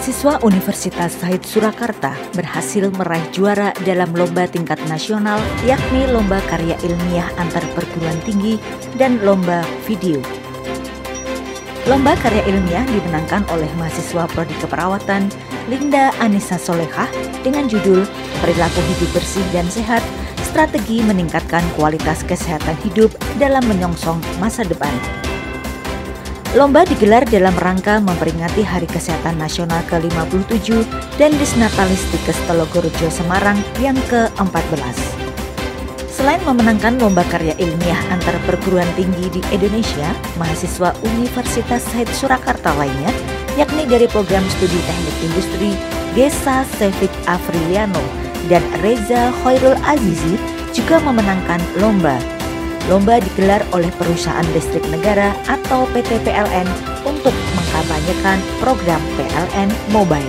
Mahasiswa Universitas Said Surakarta berhasil meraih juara dalam lomba tingkat nasional, yakni Lomba Karya Ilmiah Antar Perguruan Tinggi dan Lomba Video. Lomba Karya Ilmiah dimenangkan oleh mahasiswa Prodi Keperawatan Linda Anissa Solehah dengan judul Perilaku Hidup Bersih dan Sehat, Strategi Meningkatkan Kualitas Kesehatan Hidup dalam Menyongsong Masa Depan. Lomba digelar dalam rangka memperingati Hari Kesehatan Nasional ke-57 dan Disnatalis Tikes Telogorejo Semarang yang ke-14. Selain memenangkan Lomba Karya Ilmiah Antar Perguruan Tinggi di Indonesia, mahasiswa Universitas Said Surakarta lainnya, yakni dari Program Studi Teknik Industri Gesa Sevik Afriliano dan Reza Khairul Azizi juga memenangkan lomba. Lomba digelar oleh Perusahaan Listrik Negara atau PT PLN untuk mengkampanyekan program PLN Mobile.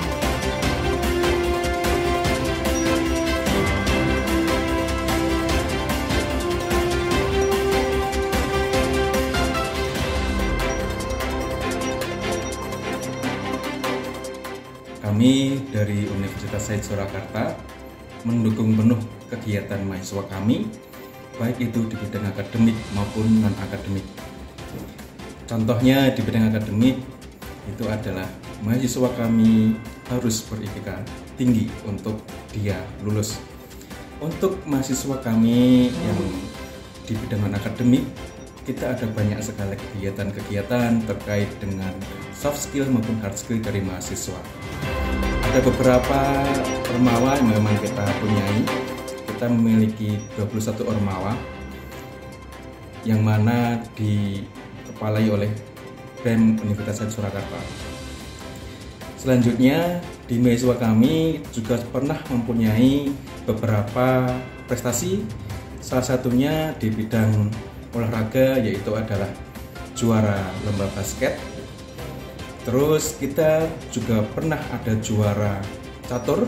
Kami dari Universitas Said Surakarta mendukung penuh kegiatan mahasiswa kami, baik itu di bidang akademik maupun non-akademik. Contohnya di bidang akademik itu adalah mahasiswa kami harus beretika tinggi untuk dia lulus. Untuk mahasiswa kami yang di bidang non-akademik, kita ada banyak sekali kegiatan-kegiatan terkait dengan soft skill maupun hard skill dari mahasiswa. Ada beberapa ormawa yang memang kita punyai. Kita memiliki 21 ormawa yang mana dikepalai oleh BEM Universitas Said Surakarta. Selanjutnya di mahasiswa kami juga pernah mempunyai beberapa prestasi, salah satunya di bidang olahraga, yaitu adalah juara lomba basket. Terus kita juga pernah ada juara catur,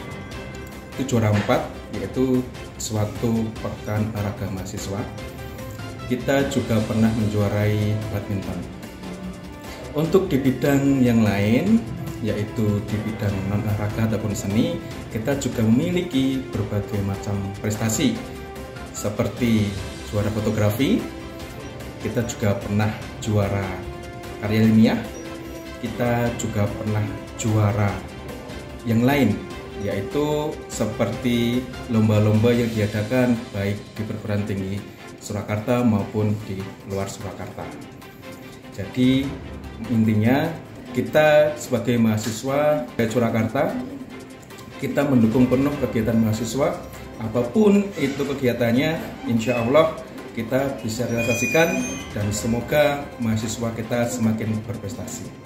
itu juara 4, yaitu suatu pekan olahraga mahasiswa. Kita juga pernah menjuarai badminton. Untuk di bidang yang lain, yaitu di bidang non-olahraga ataupun seni, kita juga memiliki berbagai macam prestasi, seperti juara fotografi, kita juga pernah juara karya ilmiah, kita juga pernah juara yang lain, yaitu seperti lomba-lomba yang diadakan baik di perguruan tinggi Surakarta maupun di luar Surakarta. Jadi intinya kita sebagai mahasiswa di Surakarta, kita mendukung penuh kegiatan mahasiswa, apapun itu kegiatannya, insya Allah kita bisa realisasikan dan semoga mahasiswa kita semakin berprestasi.